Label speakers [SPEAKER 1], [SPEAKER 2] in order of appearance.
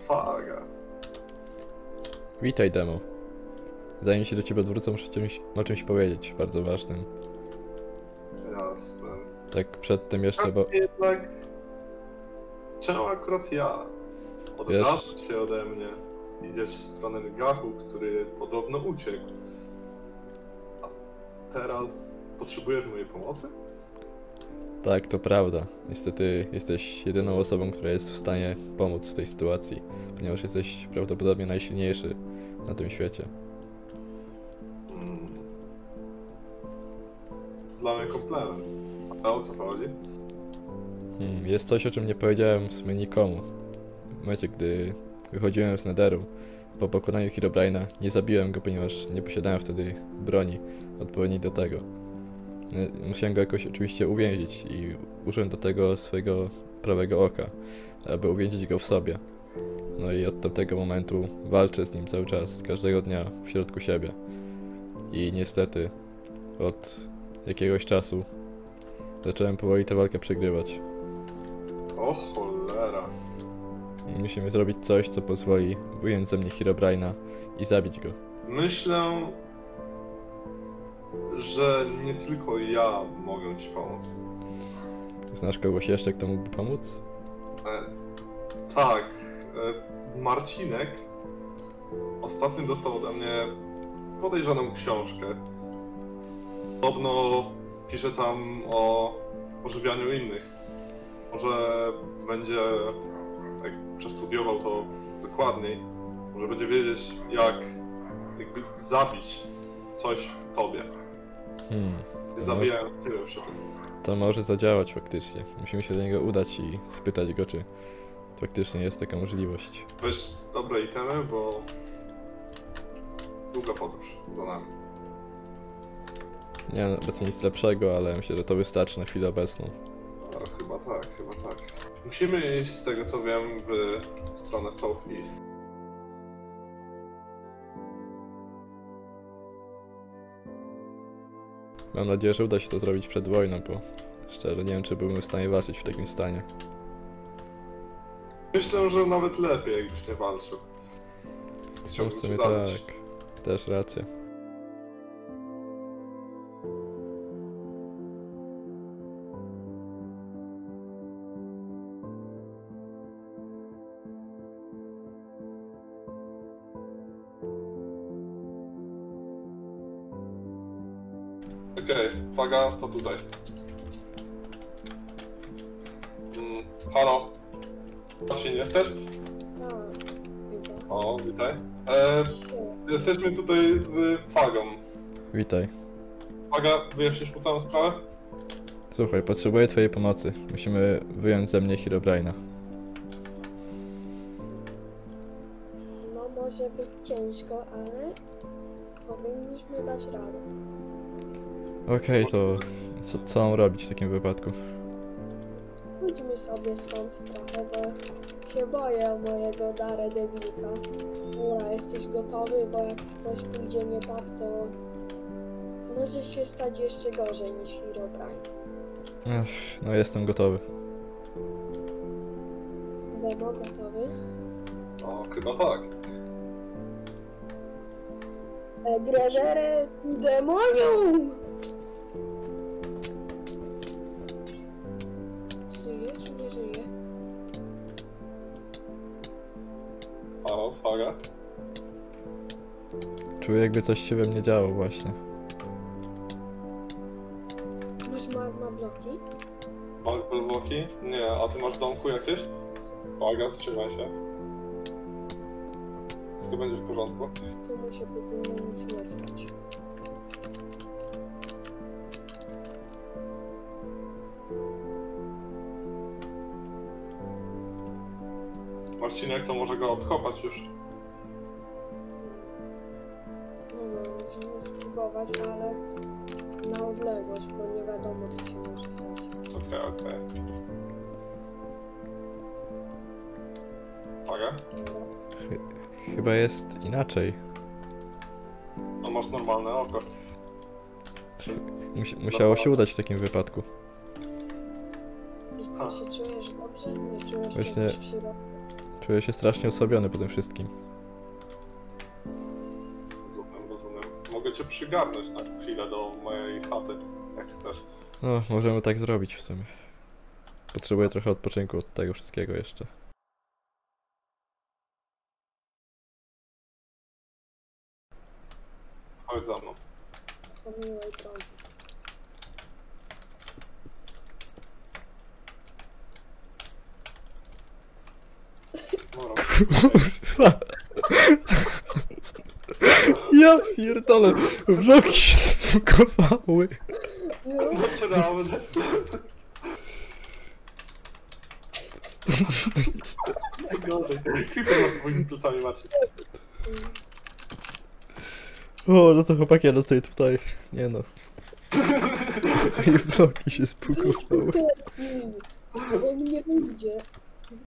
[SPEAKER 1] Faga.
[SPEAKER 2] Witaj, Demo. Zanim się do ciebie odwrócę, muszę o czymś powiedzieć, bardzo ważnym.
[SPEAKER 1] Jasne.
[SPEAKER 2] Tak przedtem jeszcze, bo...
[SPEAKER 1] Jednak... Czemu akurat ja? Oddalasz
[SPEAKER 2] Wiesz...
[SPEAKER 1] się ode mnie. Idziesz w stronę Gachu, który podobno uciekł. A teraz potrzebujesz mojej pomocy?
[SPEAKER 2] Tak, to prawda. Niestety jesteś jedyną osobą, która jest w stanie pomóc w tej sytuacji, ponieważ jesteś prawdopodobnie najsilniejszy na tym świecie.
[SPEAKER 1] To dla mnie komplement. A o co chodzi?
[SPEAKER 2] Jest coś, o czym nie powiedziałem w sumie nikomu. W momencie, gdy wychodziłem z Netheru, po pokonaniu Herobrine'a, nie zabiłem go, ponieważ nie posiadałem wtedy broni odpowiedniej do tego. Musiałem go jakoś oczywiście uwięzić i użyłem do tego swojego prawego oka, aby uwięzić go w sobie. No i od tamtego momentu walczę z nim cały czas, każdego dnia w środku siebie. I niestety od jakiegoś czasu zacząłem powoli tę walkę przegrywać.
[SPEAKER 1] O cholera.
[SPEAKER 2] Musimy zrobić coś, co pozwoli wyjąć ze mnie Herobrine'a i zabić go.
[SPEAKER 1] Myślę, że nie tylko ja mogę ci pomóc.
[SPEAKER 2] Znasz kogoś jeszcze, kto mógłby pomóc?
[SPEAKER 1] Tak. Marcinek ostatnio dostał ode mnie podejrzaną książkę. Podobno pisze tam o ożywianiu innych. Może będzie, jak przestudiował to dokładniej, może będzie wiedzieć, jak jakby zabić coś w tobie. Nie zabijając ciebie przy tym.
[SPEAKER 2] To może zadziałać faktycznie. Musimy się do niego udać i spytać go, czy faktycznie jest taka możliwość.
[SPEAKER 1] Weź dobre itemy, bo długa podróż za nami.
[SPEAKER 2] Nie mam obecnie nic lepszego, ale myślę, że to wystarczy na chwilę obecną.
[SPEAKER 1] Chyba tak, chyba tak. Musimy iść, z tego co wiem, w stronę Southeast.
[SPEAKER 2] Mam nadzieję, że uda się to zrobić przed wojną, bo szczerze nie wiem, czy byłbym w stanie walczyć w takim stanie.
[SPEAKER 1] Myślę, że nawet lepiej, jakbyś nie walczył.
[SPEAKER 2] No w
[SPEAKER 1] Chciałbym
[SPEAKER 2] sumie
[SPEAKER 1] cię zabić.
[SPEAKER 2] tak, też racja.
[SPEAKER 1] Okej, Faga, to tutaj. Halo? Marcin, jesteś? O, witaj. Jesteśmy tutaj z Fagą.
[SPEAKER 2] Witaj.
[SPEAKER 1] Faga, wyjaśnisz mu całą sprawę?
[SPEAKER 2] Słuchaj, potrzebuję twojej pomocy. Musimy wyjąć ze mnie Herobrine'a.
[SPEAKER 3] No może być ciężko, ale powinniśmy dać radę.
[SPEAKER 2] Okej, to co mam robić w takim wypadku?
[SPEAKER 3] Pójdźmy sobie stąd trochę, bo się boję o mojego Daredevilka. Dobra, jesteś gotowy, bo jak coś pójdzie nie tak, to może się stać jeszcze gorzej niż Herobrine.
[SPEAKER 2] No jestem gotowy.
[SPEAKER 3] Demo gotowy?
[SPEAKER 1] O, chyba tak.
[SPEAKER 3] Egredere demonium! Żyje czy nie żyje?
[SPEAKER 1] Halo, Faga?
[SPEAKER 2] Czuję, jakby coś się we mnie działo właśnie.
[SPEAKER 3] Masz magma bloki?
[SPEAKER 1] Marble bloki? Nie, a ty masz w domku jakieś? Faga, trzymaj się. Wszystko będzie w porządku.
[SPEAKER 3] Tu mu się powinno nic nie stać.
[SPEAKER 1] Marcinek to może go odkopać już.
[SPEAKER 3] Nie wiem, możemy spróbować, ale na odległość, bo nie wiadomo co się może stać.
[SPEAKER 1] Okej. Faga?
[SPEAKER 3] Dobra.
[SPEAKER 2] Chyba jest inaczej.
[SPEAKER 1] No masz normalne oko.
[SPEAKER 2] Musiało się udać w takim wypadku.
[SPEAKER 3] I ty się czujesz dobrze? Nie czujesz
[SPEAKER 2] Właśnie-
[SPEAKER 3] czegoś w środku?
[SPEAKER 2] Czuję się strasznie osłabiony po tym wszystkim.
[SPEAKER 1] Rozumiem. Mogę cię przygarnąć na chwilę do mojej chaty, jak chcesz.
[SPEAKER 2] No, możemy tak zrobić w sumie. Potrzebuję trochę odpoczynku od tego wszystkiego jeszcze.
[SPEAKER 1] Chodź za mną.
[SPEAKER 3] Po miłej drodze.
[SPEAKER 1] Dobra.
[SPEAKER 2] Kurwa! Ja pierdolę! Vlogi się zbugowały!
[SPEAKER 1] Naprawdę. Najgorzej. Tylko nad twoimi plecami, Maciej.
[SPEAKER 2] O, no to chłopaki, ja sobie tutaj. Nie no. I vlogi się zbugowały.
[SPEAKER 3] On nie wyjdzie.